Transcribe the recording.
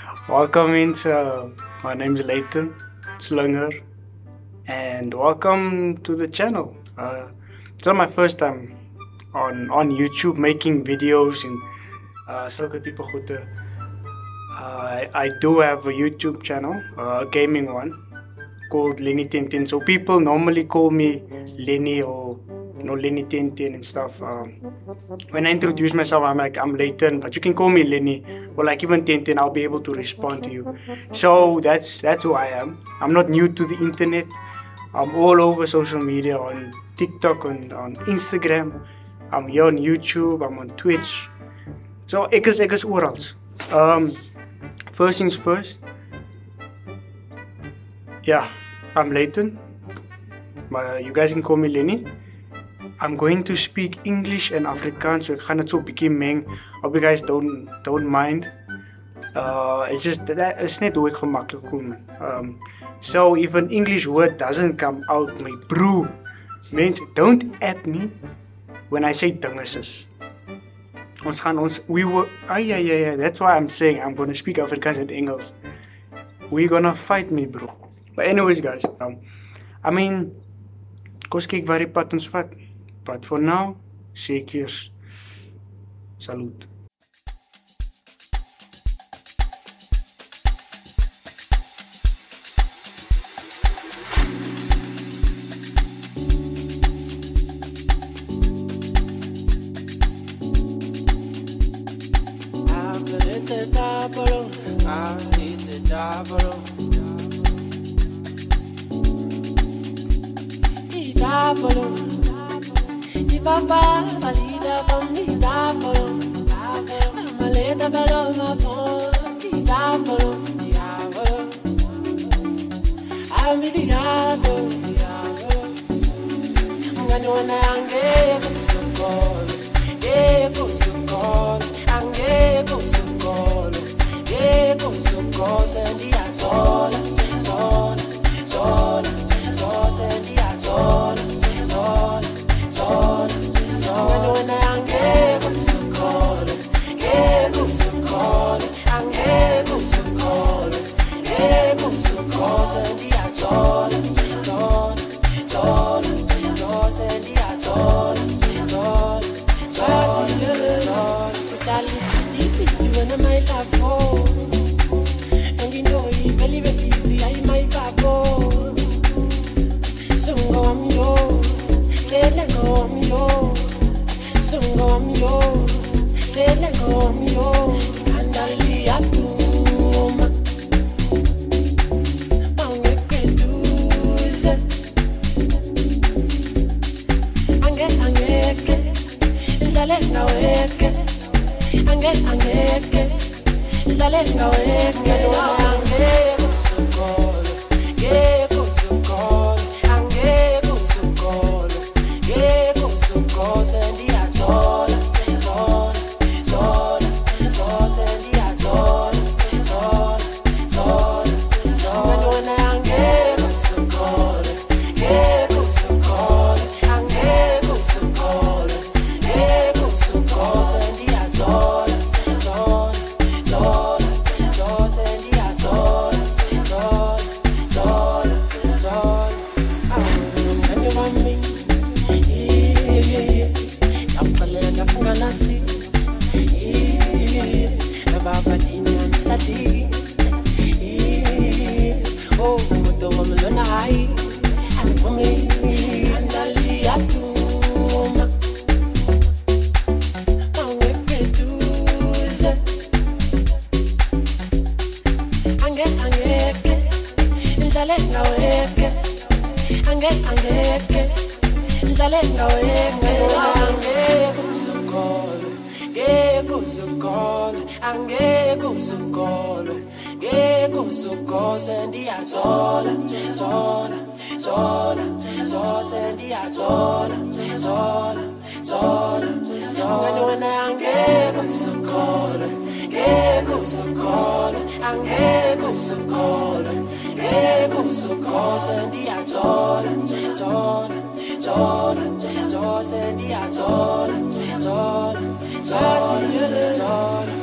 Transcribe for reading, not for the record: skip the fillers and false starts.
Welcome into my name's Leighton Slinger, and welcome to the channel. It's not my first time on YouTube making videos and sulke type goede. I do have a YouTube channel, a gaming one called Lenny Tintin. So people normally call me Lenny or Lenny Tintin and stuff. When I introduce myself, I'm like, I'm Leighton, but you can call me Lenny or like even Tintin. I'll be able to respond to you. So that's who I am. I'm not new to the internet. I'm all over social media, on TikTok, on Instagram. I'm here on YouTube. I'm on Twitch. So ek is oral. First things first. Yeah, I'm Leighton. You guys can call me Lenny. I'm going to speak English and Afrikaans, so ek gaan dit so 'n bietjie meng. Hope you guys don't mind. It's just that it's net hoe ek gemaklik kom. So if an English word doesn't come out, my bro, means don't at me when I say dinges. Yeah. That's why I'm saying I'm gonna speak Afrikaans and Engels. We're gonna fight me, bro. But anyways, guys, I mean, kos kyk waar die pad ons vat. But for now, sê ek eers salute. Papa, malida pamida polo, maleta paloma pamida polo, amidiado, ngani ange kusukolo, kusukolo, ange kusukolo, kusukolo, sendia sola, sendia sola. Jordan.